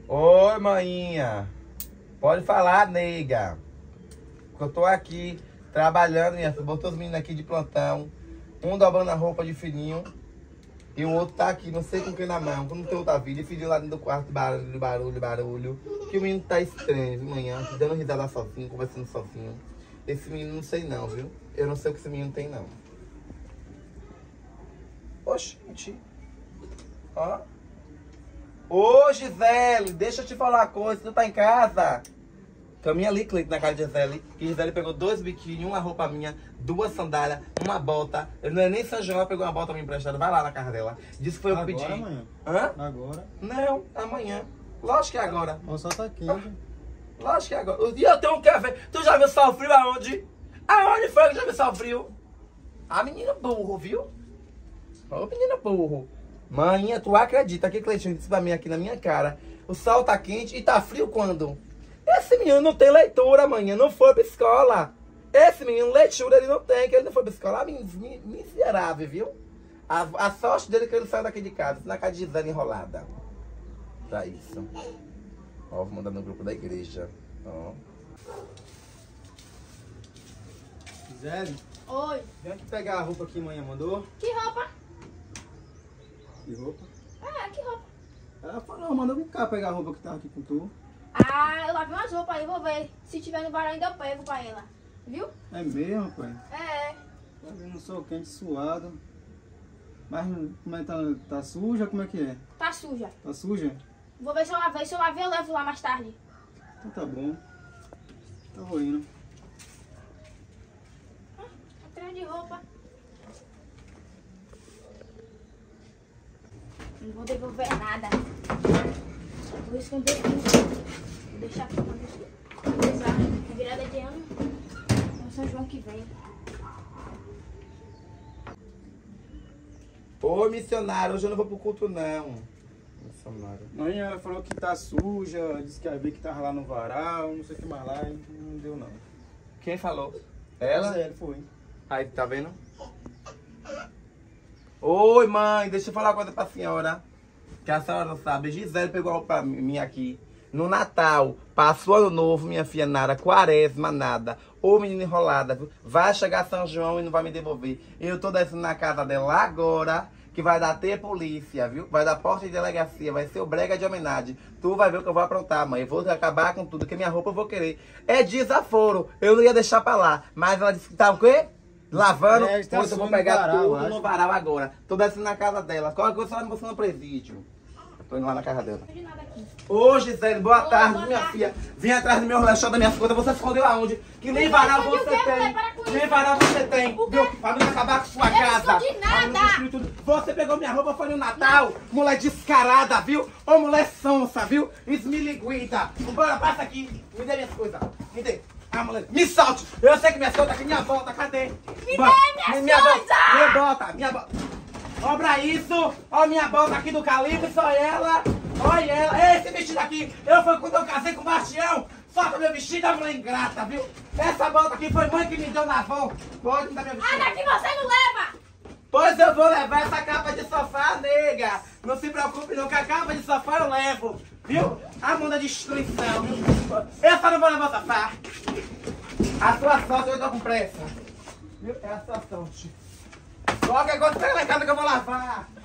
Oi, maninha. Pode falar, nega. Eu tô aqui trabalhando, minha filha. Botou os meninos aqui de plantão. Um dobrando a roupa de filhinho. E o outro tá aqui, não sei com quem na mão. Não tem outra vida. E filhinho lá dentro do quarto, barulho. Que o menino tá estranho de manhã, dando risada sozinho, conversando sozinho. Esse menino não sei não, viu? Eu não sei o que esse menino tem, não. Oxente. Ó. Ô, Gisele, deixa eu te falar uma coisa. Tu tá em casa? Caminha ali, Cleito, na casa de Gisele. Que Gisele pegou 2 biquíni, uma roupa minha, 2 sandálias, uma bota. Eu não é nem São João, ela pegou uma bota me emprestada. Vai lá na casa dela. Disse que foi eu que pedi. Agora, amanhã? Hã? Agora? Não, amanhã. Lógico que é agora. O sol tá quente. Lógico que é agora. E eu tenho um café. Tu já viu sol frio aonde? Aonde foi que já viu sol frio? A menina burro, viu? Ô, menina burro. Maninha, tu acredita que Cleitinho disse pra mim aqui na minha cara: o sol tá quente e tá frio quando? Esse menino não tem leitura, manhã, não foi pra escola. Esse menino, leitura, ele não tem, que ele não foi pra escola. Ah, miserável, viu? A sorte dele é que ele saiu daqui de casa, na casa de Gisele enrolada. Pra isso. Ó, vou mandar no grupo da igreja. Ó. Gisele, Oi. vem aqui pegar a roupa que manhã mandou. Que roupa? Que roupa? Que roupa? Ela falou, mandou vir cá pegar a roupa que tava aqui com tu. Eu lavei umas roupas aí, vou ver. Se tiver no varal ainda eu pego pra ela. Viu? É mesmo, pai? É. Tá vendo o sol quente, suado. Mas como é que tá suja? Como é que é? Tá suja. Tá suja? Vou ver se eu lavei. Se eu lavei, eu levo lá mais tarde. Então tá bom. Tá ruindo. Atrás de roupa. Não vou devolver nada. Vou esconder tudo. Vou deixar aqui quando usar a virada de ano. É o São João que vem. Ô, missionário, hoje eu não vou pro culto, não. Missionário. Manhã ela falou que tá suja, disse que a ver que tava lá no varal, não sei o que mais lá, e não deu não. Quem falou? Ela? Gisele foi. Aí, tá vendo? Oi, mãe, deixa eu falar uma coisa pra senhora. Que a senhora não sabe. Gisele pegou a roupa minha aqui no Natal. Passou ano novo, minha filha Nara. Quaresma, nada. Ô, menina enrolada, viu? Vai chegar São João e não vai me devolver. Eu tô descendo na casa dela agora, que vai dar até polícia, viu? Vai dar porta de delegacia, vai ser o brega de homenagem. Tu vai ver o que eu vou aprontar, mãe. Eu vou acabar com tudo, que minha roupa eu vou querer. É desaforo. Eu não ia deixar pra lá. Mas ela disse que tá o quê? Lavando, pois eu vou pegar tudo no varal agora. Tô descendo na casa dela. Qualquer coisa, ela me busca no presídio. Tô indo lá na casa dela. Não tem nada aqui. Ô, Gisele, boa tarde, boa minha tarde. filha. Vim atrás do meu relógio, das minhas coisas. Você escondeu aonde? Que nem varal escondi você o quê, mulher? tem. Para com Nem isso. varal você tem. O quê? Viu? Pra não acabar com sua Eu não casa. escondi Pra não nada. destruir tudo. Você pegou minha roupa, foi no Natal. Mulher descarada, viu? Ô, mulher sonsa, viu? Esmiliguida. Bora, passa aqui. Me dê minhas coisas. Me dê. Ah, mulher, me solte! Eu sei que minha coisas aqui, minha bota, cadê? Me Bora. dê minhas coisas! Minha bota. Ó pra isso, ó minha bota aqui do calibre, só ela. Olha ela, esse vestido aqui, eu fui quando eu casei com o Bastião. Solta meu vestido, a mulher ingrata, viu? Essa bota aqui foi mãe que me deu na Avon. Pode me dar meu vestido. Daqui você não leva! Pois eu vou levar essa capa de sofá, nega. Não se preocupe não, que a capa de sofá eu levo. Viu? A mão da destruição, viu? Eu só não vou levar o sofá. A sua sorte, eu tô com pressa. Viu? É a sua sorte. Qualquer coisa, pega lá em casa que eu vou lavar.